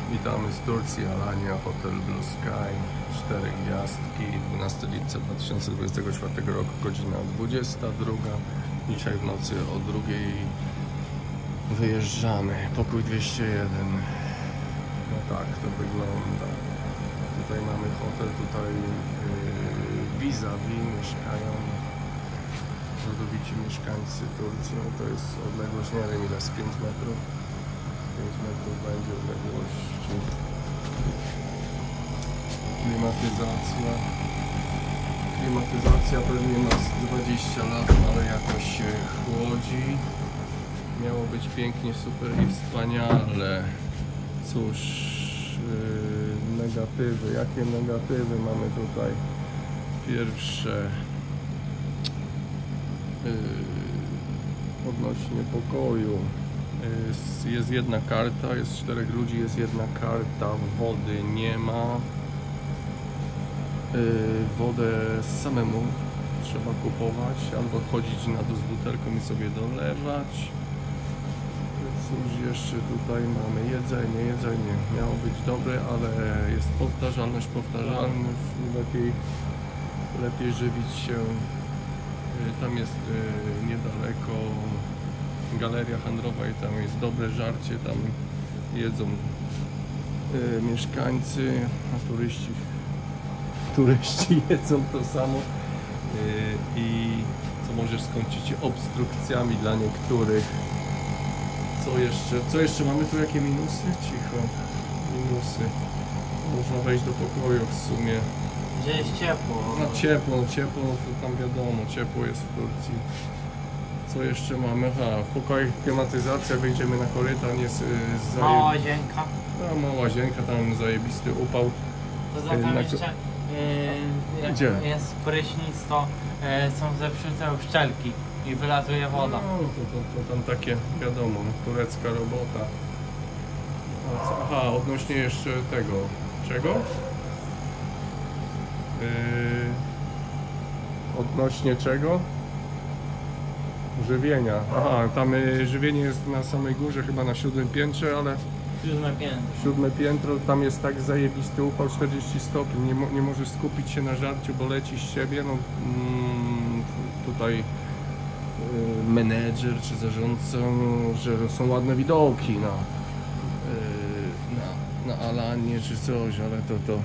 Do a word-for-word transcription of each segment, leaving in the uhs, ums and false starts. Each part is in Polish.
Witamy z Turcji, Alania, Hotel Blue Sky, cztery gwiazdki, dwunastego lipca dwa tysiące dwudziestego czwartego roku, godzina dwudziesta druga. Dzisiaj w nocy o drugiej wyjeżdżamy, pokój dwieście jeden. No tak to wygląda. Tutaj mamy hotel, tutaj yy, vis-a-vis mieszkają rodowici mieszkańcy Turcji. No to jest odległość, nie wiem ile, z pięć metrów. pięć metrów będzie odległości. Klimatyzacja. Klimatyzacja pewnie ma dwadzieścia lat, ale jakoś się chłodzi. Miało być pięknie, super i wspaniale. Cóż, yy, negatywy. Jakie negatywy mamy tutaj? Pierwsze yy, odnośnie pokoju. Jest, jest jedna karta, jest czterech ludzi, jest jedna karta, wody nie ma. Yy, wodę samemu trzeba kupować albo chodzić na dół z butelką i sobie dolewać. Cóż jeszcze tutaj mamy? Jedzenie, jedzenie miało być dobre, ale jest powtarzalność, powtarzalność. Lepiej, lepiej żywić się. Yy, tam jest yy, niedaleko galeria handlowa i tam jest dobre żarcie, tam jedzą y, mieszkańcy, a turyści turyści jedzą to samo y, i co możesz skończyć się obstrukcjami dla niektórych. Co jeszcze? Co jeszcze mamy tu? Jakie minusy? Cicho. Minusy. Można wejść do pokoju w sumie. Gdzie jest ciepło? No ciepło, ciepło, to tam wiadomo, ciepło jest w Turcji. Co jeszcze mamy? Aha, w pokoju klimatyzacja, wyjdziemy na korytarz, jest yy, mała łazienka. No, mała łazienka, tam zajebisty upał. Poza tym na... jeszcze yy, jak Gdzie? jest prysznic, to yy, są zepsute uszczelki i wylatuje woda. No, to, to, to tam takie, wiadomo, turecka robota. A co? Aha, odnośnie jeszcze tego, czego? Yy, odnośnie czego? Żywienia. Aha, tam y, żywienie jest na samej górze, chyba na siódmym piętrze, ale Siódme piętro. siódme piętro, tam jest tak zajebisty upał, czterdzieści stopni, nie, mo nie możesz skupić się na żarciu, bo leci z siebie. No, mm, tutaj y, menedżer czy zarządca, no, że są ładne widoki na, y, na, na Alanię czy coś, ale to to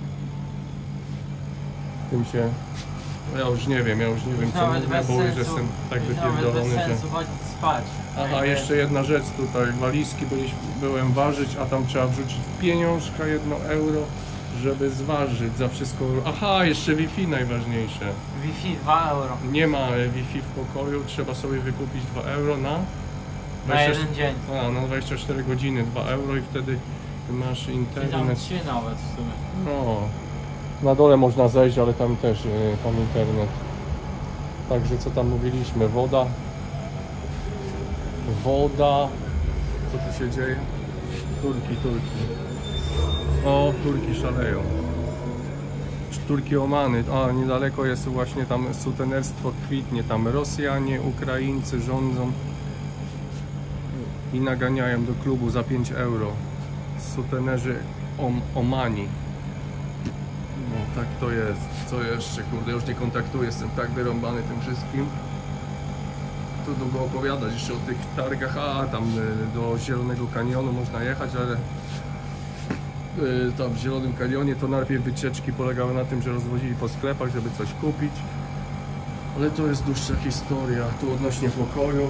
tym się... Ja już nie wiem, ja już nie wiem co mówię, bo już jestem tak wypierdolony, że... Bez sensu spać. Aha, jeszcze jedna rzecz tutaj, walizki byliśmy, byłem ważyć, a tam trzeba wrzucić pieniążka, jedno euro, żeby zważyć za wszystko. Aha, jeszcze Wi-Fi najważniejsze. Wi-Fi dwa euro. Nie ma Wi-Fi w pokoju, trzeba sobie wykupić dwa euro na... Na jeden dzień. A, na dwadzieścia cztery godziny dwa euro i wtedy masz internet. Tam trzy nawet w sumie. No. Na dole można zejść, ale tam też yy, tam internet. Także co tam mówiliśmy? Woda. Woda. Co tu się dzieje? Turki, Turki. O, Turki szaleją. Turki Omany. A, niedaleko jest właśnie tam sutenerstwo kwitnie. Tam Rosjanie, Ukraińcy rządzą i naganiają do klubu za pięć euro. Sutenerzy Om Omani. No tak to jest. Co jeszcze? Kurde, już nie kontaktuję, jestem tak wyrąbany tym wszystkim. Tu długo opowiadać jeszcze o tych targach. A, tam do Zielonego Kanionu można jechać, ale tam w Zielonym Kanionie to najpierw wycieczki polegały na tym, że rozwozili po sklepach, żeby coś kupić. Ale to jest dłuższa historia. Tu odnośnie pokoju.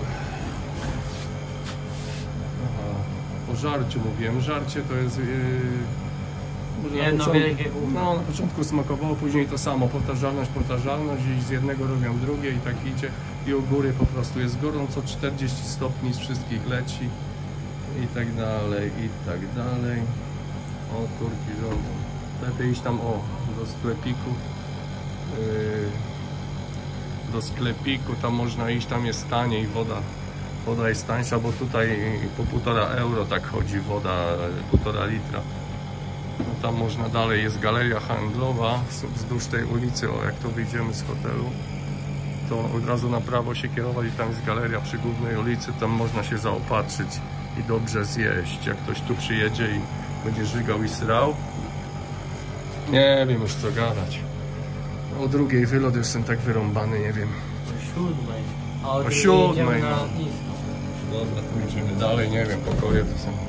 Aha, o żarciu mówiłem. Żarcie to jest... Yy... Jedno początku, wielkie gówno. no, na początku smakowało, później to samo, powtarzalność, powtarzalność, gdzieś z jednego robią drugie i tak idzie i u góry po prostu jest gorąco, czterdzieści stopni z wszystkich leci i tak dalej, i tak dalej. O, Turki rządzą. Lepiej iść tam, o, do sklepiku, yy, do sklepiku, tam można iść, tam jest taniej, woda, woda jest tańsza, bo tutaj po półtora euro tak chodzi woda, półtora litra. No tam można dalej, jest galeria handlowa wzdłuż tej ulicy, o jak to wyjdziemy z hotelu, to od razu na prawo się kierować i tam jest galeria przy głównej ulicy, tam można się zaopatrzyć i dobrze zjeść, jak ktoś tu przyjedzie i Będzie żygał i srał. Nie wiem już co gadać. O drugiej wylot, jestem tak wyrąbany, nie wiem. O siódmej. A o, O drugiej siódmej, jedziemy no. na lotnisko. Dobra, to idziemy dalej, nie wiem, pokoje to są.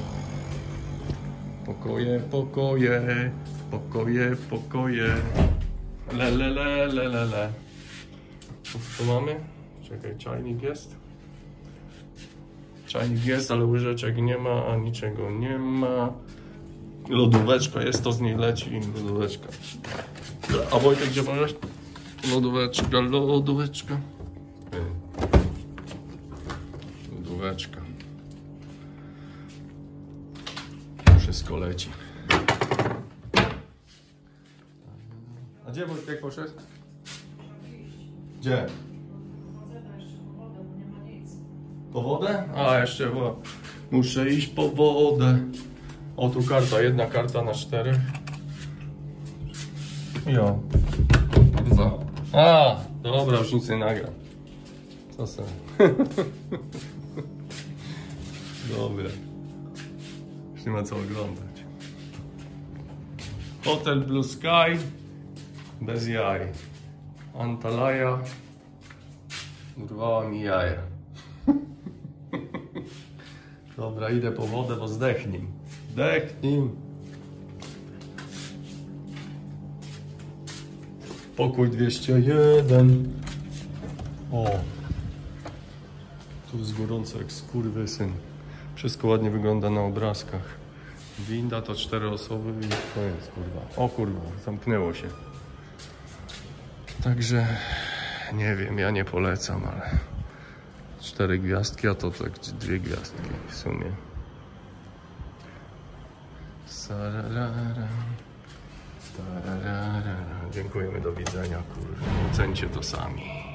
Pokoje, pokoje, pokoje, pokoje. Le, le, le, le, le, le. Co tu mamy? Czekaj, czajnik jest? Czajnik jest, ale łyżeczek nie ma, a niczego nie ma. Lodóweczka jest, to z niej leci, lodóweczka. A Wojtek, gdzie możesz? Lodóweczka, lodóweczka. Lodóweczka. Wszystko leci. A gdzie Wojtek poszedł? Gdzie? Po wodę? A, jeszcze bo muszę iść po wodę. O, tu karta, jedna karta na cztery. Jo. Dwa. A, dobra, już nic nie nagram. Co se? Dobra. Już nie ma co oglądać. Hotel Blue Sky. Bez jaj. Antalya. Urwała mi jaja. Dobra, idę po wodę, bo zdechnij. Zdechnij. Pokój dwieście jeden. O. Tu jest gorąco jak skurwysyn. Wszystko ładnie wygląda na obrazkach. Winda to cztery osoby i koniec, kurwa. O kurwa, zamknęło się. Także nie wiem, ja nie polecam, ale cztery gwiazdki, a to tak dwie gwiazdki w sumie. Sararara, tararara. Dziękujemy, do widzenia, kurwa. Ocencie to sami.